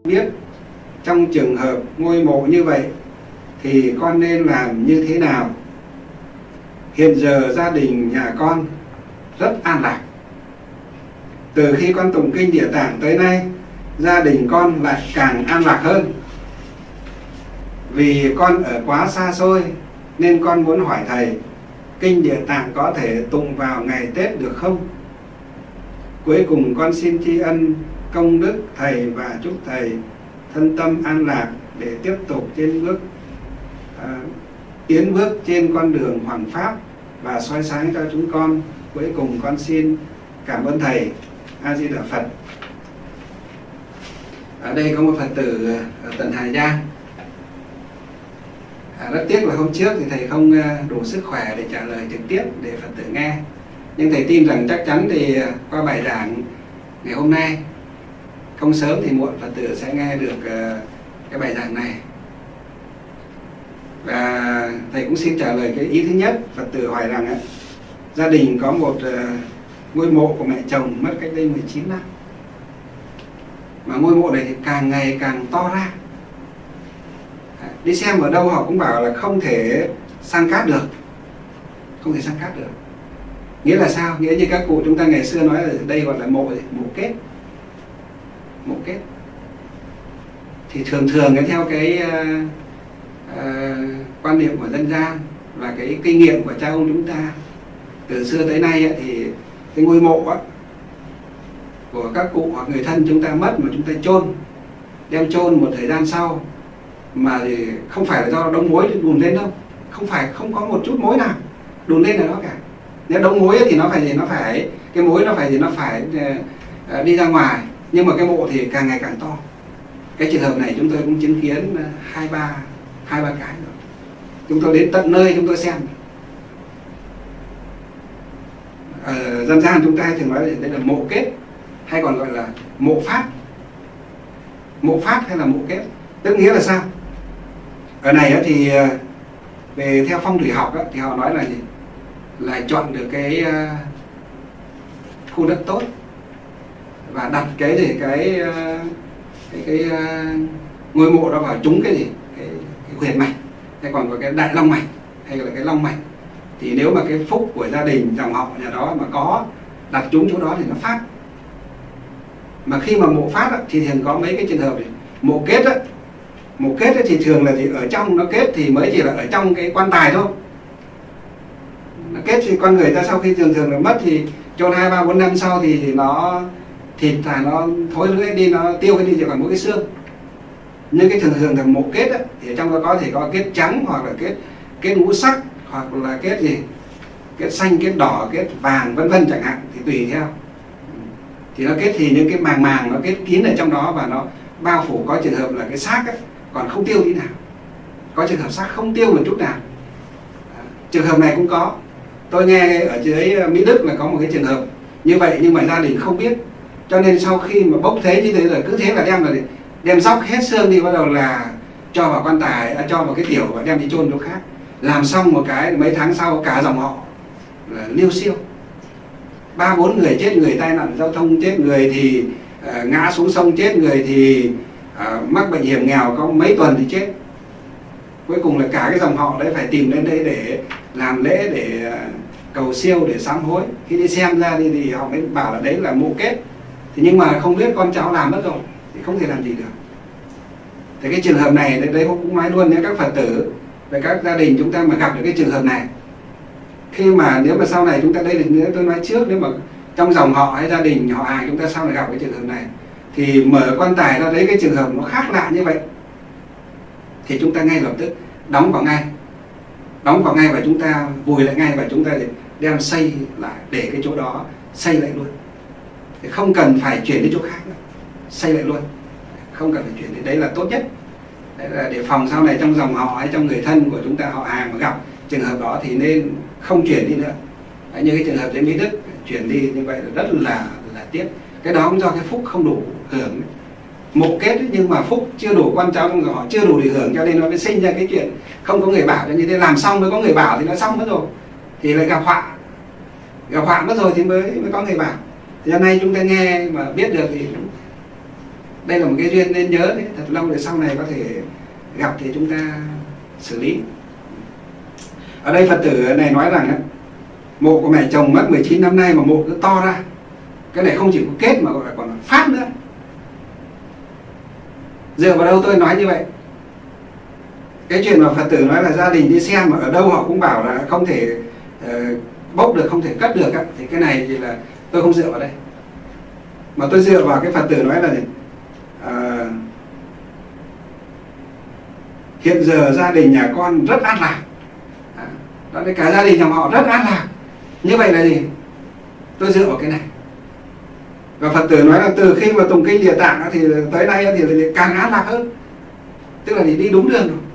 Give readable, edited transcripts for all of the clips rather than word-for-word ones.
biết trong trường hợp ngôi mộ như vậy thì con nên làm như thế nào. Hiện giờ gia đình nhà con rất an lạc. Từ khi con tụng kinh Địa Tạng tới nay, gia đình con lại càng an lạc hơn. Vì con ở quá xa xôi nên con muốn hỏi thầy, kinh Địa Tạng có thể tụng vào ngày Tết được không? Cuối cùng con xin tri ân công đức thầy và chúc thầy thân tâm an lạc để tiếp tục tiến bước trên con đường hoằng pháp và soi sáng cho chúng con. Cuối cùng con xin cảm ơn thầy. A Di Đà Phật. Ở đây có một Phật tử ở tận Hà Giang. Rất tiếc là hôm trước thì thầy không đủ sức khỏe để trả lời trực tiếp để Phật tử nghe, nhưng thầy tin rằng chắc chắn thì qua bài giảng ngày hôm nay, không sớm thì muộn, Phật tử sẽ nghe được cái bài giảng này. Và thầy cũng xin trả lời cái ý thứ nhất. Phật tử hỏi rằng gia đình có một ngôi mộ của mẹ chồng mất cách đây 19 năm, mà ngôi mộ này thì càng ngày càng to ra. Đi xem ở đâu họ cũng bảo là không thể san cát được, không thể san cát được. Nghĩa là sao? Nghĩa như các cụ chúng ta ngày xưa nói là đây gọi là mộ kết. Mộ kết thì thường theo cái quan niệm của dân gian và cái kinh nghiệm của cha ông chúng ta từ xưa tới nay thì cái ngôi mộ của các cụ hoặc người thân chúng ta mất mà chúng ta đem chôn một thời gian sau, mà thì không phải là do đống mối đùn lên đâu, không có một chút mối nào đùn lên là nó cả. Nếu đống mối thì nó phải cái mối nó phải đi ra ngoài, nhưng mà cái mộ thì càng ngày càng to. Cái trường hợp này chúng tôi cũng chứng kiến hai ba cái rồi. Chúng tôi đến tận nơi chúng tôi xem. Dân gian chúng ta thường nói đây là mộ kết, hay còn gọi là mộ phát. Mộ phát hay là mộ kết, tức nghĩa là sao? Ở này thì về theo phong thủy học thì họ nói là gì? Là chọn được cái khu đất tốt và đặt cái ngôi mộ đó vào trúng cái gì? Cái huyền mạch, hay còn có cái đại long mạch, hay là cái long mạch. Thì nếu mà cái phúc của gia đình dòng họ nhà đó mà có đặt trúng chỗ đó thì nó phát. Mà khi mà mộ phát thì thường có mấy cái trường hợp này. Mộ kết thì thường là thì ở trong nó kết thì mới chỉ là ở trong cái quan tài thôi. Nó kết thì con người ta sau khi thường là mất thì chôn 2, 3, 4 năm sau thì nó thịt là nó thối rữa đi, nó tiêu cái đi, chỉ còn mỗi cái xương. Nhưng cái thường là mộ kết thì ở trong đó có thể có kết trắng, hoặc là kết ngũ sắc, hoặc là kết gì, kết xanh, kết đỏ, kết vàng, vân vân chẳng hạn, thì tùy theo. Thì nó kết thì những cái màng nó kết kín ở trong đó và nó bao phủ. Có trường hợp là cái xác còn không tiêu tí nào, có trường hợp xác không tiêu một chút nào. Trường hợp này cũng có. Tôi nghe ở dưới Mỹ Đức là có một cái trường hợp như vậy, nhưng mà gia đình không biết, cho nên sau khi mà bốc thế như thế rồi cứ thế là đem dóc hết xương đi, bắt đầu là cho vào quan tài, cho vào cái tiểu và đem đi chôn chỗ khác. Làm xong một cái mấy tháng sau cả dòng họ là liêu xiêu, 3, 4 người chết, người tai nạn giao thông chết, người thì ngã xuống sông chết, người thì mắc bệnh hiểm nghèo có mấy tuần thì chết. Cuối cùng là cả cái dòng họ đấy phải tìm đến đây để làm lễ, để cầu siêu, để sám hối. Khi đi xem ra thì họ mới bảo là đấy là mộ kết. Thì nhưng mà không biết con cháu làm mất rồi thì không thể làm gì được. Thì cái trường hợp này đấy cũng nói luôn nhé các Phật tử và các gia đình chúng ta mà gặp được cái trường hợp này, khi mà nếu mà sau này chúng ta đây thì nếu tôi nói trước, nếu mà trong dòng họ hay gia đình họ hàng chúng ta sau này gặp cái trường hợp này thì mở quan tài ra đấy cái trường hợp nó khác lạ như vậy thì chúng ta ngay lập tức đóng vào ngay và chúng ta vùi lại ngay, và chúng ta đem xây lại để cái chỗ đó xây lại luôn, thì không cần phải chuyển đến chỗ khác nữa, xây lại luôn, không cần phải chuyển đến. Đấy là tốt nhất. Đấy là để phòng sau này trong dòng họ hay trong người thân của chúng ta, họ hàng mà gặp trường hợp đó thì nên không chuyển đi nữa. Đấy, như cái trường hợp đến Mỹ Đức chuyển đi như vậy là rất là tiếc. Cái đó cũng do cái phúc không đủ hưởng. Mộ kết ấy, nhưng mà phúc chưa đủ, con cháu trong họ chưa đủ để hưởng, cho nên nó mới sinh ra cái chuyện không có người bảo cho như thế. Làm xong mới có người bảo thì nó xong mất rồi, thì lại gặp họa mất rồi thì mới có người bảo. Thì hôm nay chúng ta nghe mà biết được thì Đây là một cái duyên nên nhớ đấy, thật lâu để sau này có thể gặp thì chúng ta xử lý. Ở đây Phật tử này nói rằng ấy, mộ của mẹ chồng mất 19 năm nay mà mộ cứ to ra. Cái này không chỉ có kết mà còn phát nữa. Dựa vào đâu tôi nói như vậy? Cái chuyện mà Phật tử nói là gia đình đi xem mà ở đâu họ cũng bảo là không thể bốc được, không thể cất được ấy, thì cái này thì là tôi không dựa vào đây. Mà tôi dựa vào cái Phật tử nói là hiện giờ gia đình nhà con rất an lạc. Đó là cả gia đình nhà họ rất an lạc. Như vậy là gì? Tôi dựa vào cái này. Và Phật tử nói là từ khi mà tụng kinh Địa Tạng thì tới nay thì càng an lạc hơn. Tức là đi đúng đường rồi.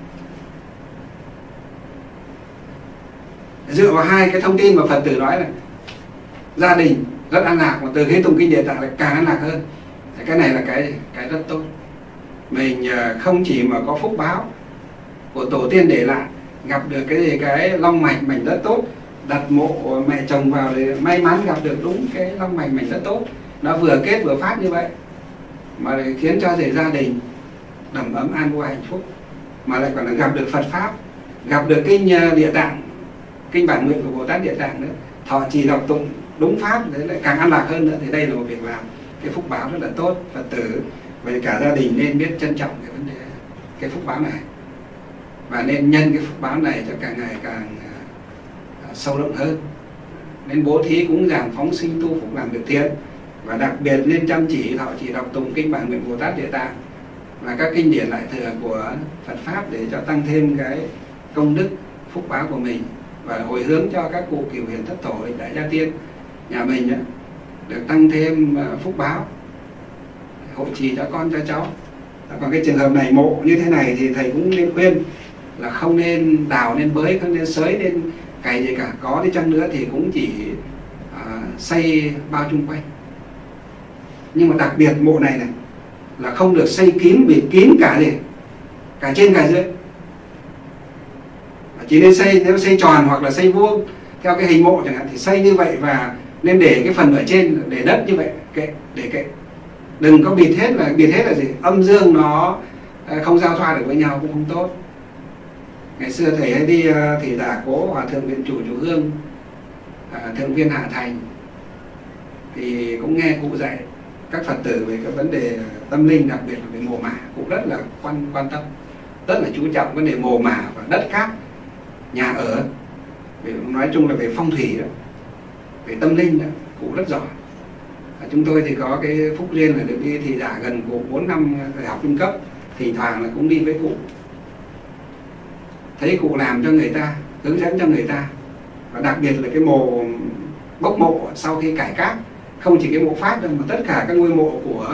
Dựa vào hai cái thông tin mà Phật tử nói là gia đình rất an lạc, mà từ khi tụng kinh Địa Tạng lại càng an lạc hơn. Cái này là cái rất tốt. Mình không chỉ mà có phúc báo của tổ tiên để lại, gặp được cái long mạch mình rất tốt, đặt mộ mẹ chồng vào để may mắn gặp được đúng cái long mạch mình rất tốt, nó vừa kết vừa phát như vậy mà khiến cho gia đình đầm ấm an vui hạnh phúc, mà lại còn là gặp được Phật pháp, gặp được kinh Địa Tạng, kinh bản nguyện của Bồ Tát Địa Tạng nữa, thọ trì đọc tụng đúng pháp, đấy lại càng an lạc hơn nữa. Thì đây là một việc làm cái phúc báo rất là tốt. Phật tử và cả gia đình nên biết trân trọng cái vấn đề cái phúc báo này, và nên nhân cái phúc báo này cho càng ngày càng sâu rộng hơn. Nên bố thí cúng dường phóng sinh tu phục làm việc thiện, và đặc biệt nên chăm chỉ thọ trì đọc tụng kinh bản nguyện Bồ Tát Địa Tạng và các kinh điển lại thừa của Phật pháp để cho tăng thêm cái công đức phúc báo của mình, và hồi hướng cho các cụ cửu hiền thất tổ đại gia tiên nhà mình ấy, được tăng thêm phúc báo, hộ trì cho con cho cháu. Còn cái trường hợp này mộ như thế này thì thầy cũng nên khuyên là không nên đào, nên bới, không nên xới, nên cày gì cả. Có đi chăng nữa thì cũng chỉ xây bao chung quanh. Nhưng mà đặc biệt mộ này là không được xây kín, bịt kín cả gì, cả trên cả dưới. Chỉ nên xây, nếu xây tròn hoặc là xây vuông theo cái hình mộ chẳng hạn thì xây như vậy, và nên để cái phần ở trên, để đất như vậy, để kệ. Đừng có bịt hết là gì? Âm dương nó không giao thoa được với nhau cũng không tốt. Ngày xưa thầy hay đi thì tả cố Hòa thượng Viện Chủ Chùa Hương, thượng viên Hạ Thành, thì cũng nghe cụ dạy các Phật tử về cái vấn đề tâm linh, đặc biệt là về mồ mả. Cụ rất là quan tâm, rất là chú trọng vấn đề mồ mả và đất cát nhà ở. Nói chung là về phong thủy đó, về tâm linh đó, cụ rất giỏi. Chúng tôi thì có cái phúc duyên là được đi thì giả gần cụ 4 năm đại học trung cấp, thỉnh thoảng là cũng đi với cụ, thấy cụ làm cho người ta, hướng dẫn cho người ta. Và đặc biệt là cái mồ bốc mộ sau khi cải cát, không chỉ cái mộ Pháp đâu mà tất cả các ngôi mộ của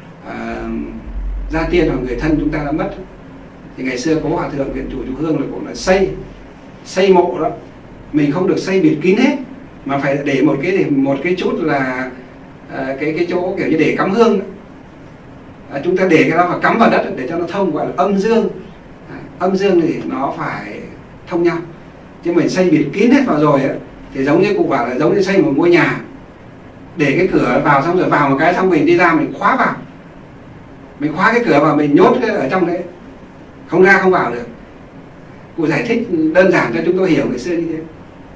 gia tiên hoặc người thân chúng ta đã mất. Thì ngày xưa có Hòa thượng Viện Chủ Chùa Hương là cũng là xây mộ đó, mình không được xây bịt kín hết, mà phải để một cái chút là cái chỗ kiểu như để cắm hương. Chúng ta để cái đó và cắm vào đất để cho nó thông, gọi là âm dương. Âm dương thì nó phải thông nhau, chứ mình xây bịt kín hết vào rồi ấy, thì giống như cụ bảo là giống như xây một ngôi nhà, để cái cửa vào xong rồi vào một cái xong mình đi ra mình khóa vào, mình khóa cái cửa vào, mình nhốt cái ở trong đấy, không ra không vào được. Cụ giải thích đơn giản cho chúng tôi hiểu ngày xưa như thế.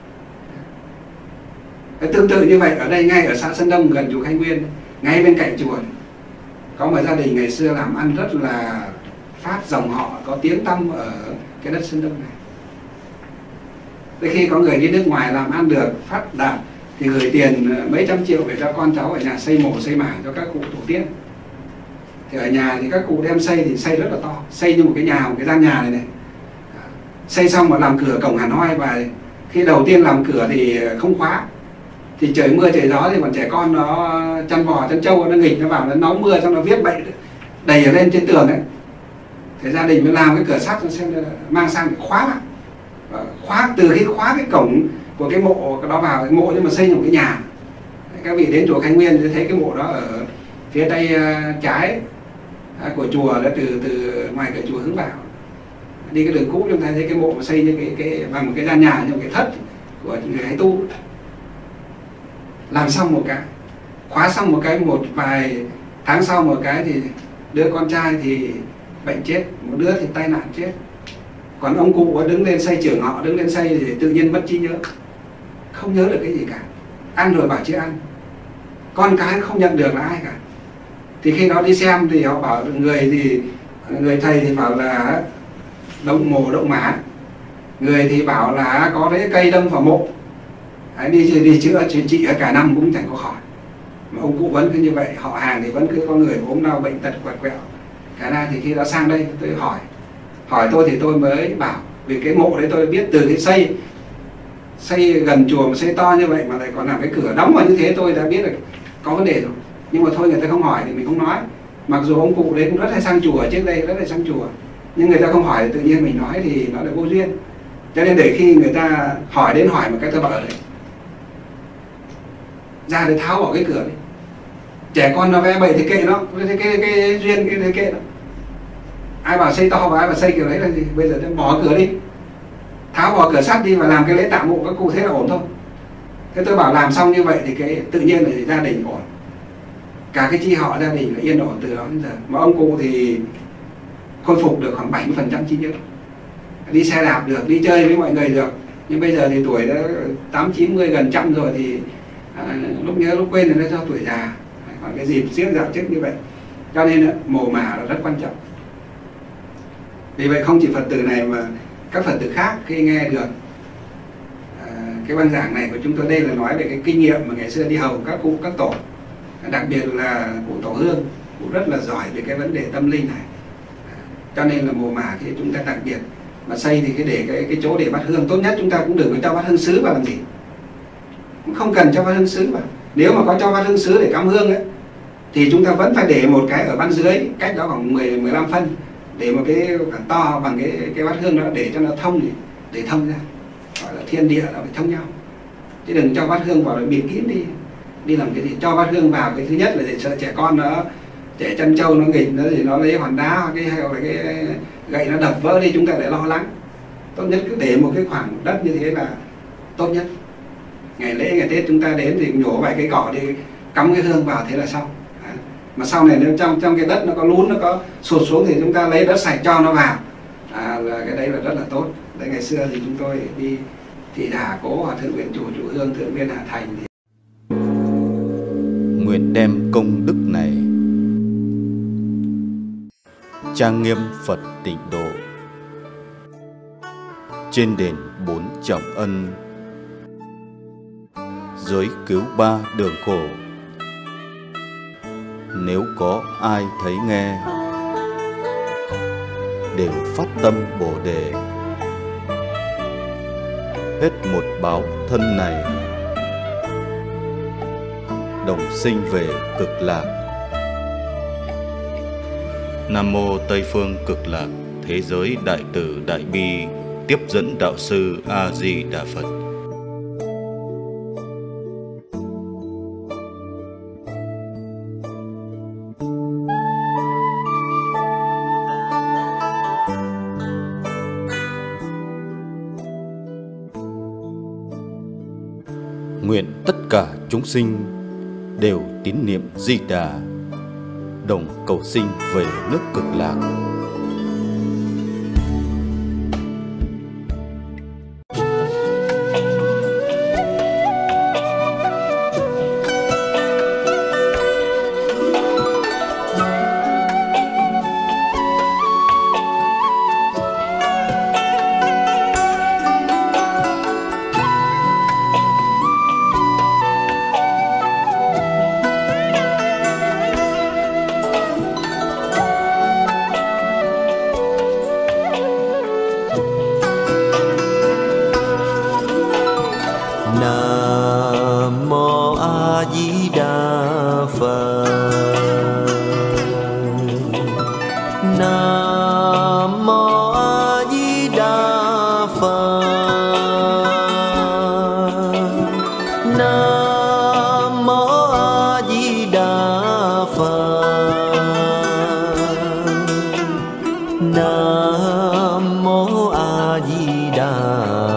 Tương tự như vậy ở đây, ngay ở xã Sơn Đông gần chùa Khai Nguyên, ngay bên cạnh chùa, có một gia đình ngày xưa làm ăn rất là phát, dòng họ có tiếng tăm ở cái đất Sơn Đông này. Tới khi có người đi nước ngoài làm ăn được, phát đạt, thì gửi tiền mấy trăm triệu để cho con cháu ở nhà xây mộ xây mả cho các cụ tổ tiên. Thì ở nhà thì các cụ đem xây thì xây rất là to, xây như một cái nhà, một cái gian nhà này. Xây xong mà làm cửa cổng hẳn hoi, và khi đầu tiên làm cửa thì không khóa, thì trời mưa trời gió thì bọn trẻ con nó chăn bò chăn trâu nó nghịch nó vào, nó nóng mưa xong nó viết bậy đầy ở lên trên tường ấy. Thì gia đình mới làm cái cửa sắt xem mang sang để khóa lại. Khóa, từ khi khóa cái cổng của cái mộ đó vào, cái mộ nhưng mà xây một cái nhà. Các vị đến chùa Khai Nguyên thì thấy cái mộ đó ở phía tay trái của chùa, đó từ ngoài cửa chùa hướng vào, đi cái đường cũ chúng ta thấy cái mộ mà xây như cái bằng một cái gian nhà, như một cái thất của người hay tu. Làm xong một cái, khóa xong một cái, một vài tháng sau một cái thì đứa con trai thì bệnh chết, một đứa thì tai nạn chết. Còn ông cụ đứng lên xây trường họ, đứng lên xây thì tự nhiên mất trí nhớ, không nhớ được cái gì cả, ăn rồi bảo chưa ăn, con cái không nhận được là ai cả. Thì khi đó đi xem thì họ bảo người thầy thì bảo là động mồ động mã, người thì bảo là có cái cây đâm vào mộ. Đấy, đi chữa trị cả năm cũng chẳng có khỏi, mà ông cụ vẫn cứ như vậy. Họ hàng thì vẫn cứ có người ốm đau bệnh tật quẹt quẹo. Cả ra thì khi đó sang đây tôi hỏi tôi thì tôi mới bảo, vì cái mộ đấy tôi biết từ cái xây gần chùa mà xây to như vậy mà lại còn làm cái cửa đóng vào như thế, tôi đã biết là có vấn đề rồi. Nhưng mà thôi người ta không hỏi thì mình không nói. Mặc dù ông cụ đấy cũng rất hay sang chùa, trước đây rất hay sang chùa, nhưng người ta không hỏi thì tự nhiên mình nói thì nó lại vô duyên. Cho nên để khi người ta hỏi một cái tôi bảo đấy, ra để tháo bỏ cái cửa đi. Trẻ con nó vẽ bậy thì kệ nó, cái duyên cái kệ nó. Ai bảo xây to và ai bảo xây kiểu đấy là gì? Bây giờ bỏ cửa đi, tháo bỏ cửa sắt đi và làm cái lễ tạ mộ các cụ, thế là ổn thôi. Thế tôi bảo làm xong như vậy thì cái tự nhiên là gia đình ổn, cả cái chi họ gia đình là yên ổn từ đó đến giờ. Mà ông cụ thì khôi phục được khoảng 70% trí nhớ, đi xe đạp được, đi chơi với mọi người được. Nhưng bây giờ thì tuổi đã 80-90 gần trăm rồi thì lúc nhớ lúc quên thì nó do tuổi già. Còn cái dịp siết dạo trước như vậy, cho nên mồ mả là rất quan trọng. Vì vậy không chỉ Phật tử này mà các Phật tử khác khi nghe được cái băng giảng này của chúng tôi, đây là nói về cái kinh nghiệm mà ngày xưa đi hầu các cụ các tổ, đặc biệt là cụ Tổ Hương, cụ rất là giỏi về cái vấn đề tâm linh này. Cho nên là mồ mả thì chúng ta đặc biệt mà xây thì để cái chỗ để bát hương, tốt nhất chúng ta cũng đừng có cho bát hương sứ vào làm gì, cũng không cần cho bát hương sứ vào. Nếu mà có cho bát hương sứ để cắm hương ấy thì chúng ta vẫn phải để một cái ở ban dưới, cách đó khoảng 10-15 phân, để một cái khoảng to bằng cái bát hương đó để cho nó thông, để thông ra, gọi là thiên địa nó phải thông nhau. Chứ đừng cho bát hương vào để bịt kín đi làm cái gì. Cho bát hương vào cái thứ nhất là để sợ trẻ con nó, trẻ chân trâu nó nghịch nó thì nó lấy hòn đá hoặc cái gậy nó đập vỡ đi, chúng ta lại lo lắng. Tốt nhất cứ để một cái khoảng đất như thế là tốt nhất. Ngày lễ ngày Tết chúng ta đến thì nhổ vài cây cỏ đi, cắm cái hương vào, thế là xong. Mà sau này nếu trong cái đất nó có lún, nó có sụt xuống thì chúng ta lấy đất sạch cho nó vào, là cái đấy là rất là tốt. Đấy, ngày xưa thì chúng tôi đi thị đà cố Hòa Thượng Nguyện Chủ Hương Thượng Viên Hà Thành thì nguyện đem công đức này trang nghiêm Phật Tịnh Độ trên đền 4 trọng ân, giới cứu 3 đường khổ. Nếu có ai thấy nghe đều phát tâm Bồ Đề, hết một báo thân này đồng sinh về cực lạc. Nam mô Tây phương cực lạc thế giới đại từ đại bi tiếp dẫn đạo sư A Di Đà Phật. Nguyện tất cả chúng sinh đều tín niệm Di Đà, đồng cầu sinh về nước cực lạc. Nam mô A Di Đà Phật. Nam mô A Di Đà Phật. Nam mô A Di Đà Phật. Nam mô A Di Đà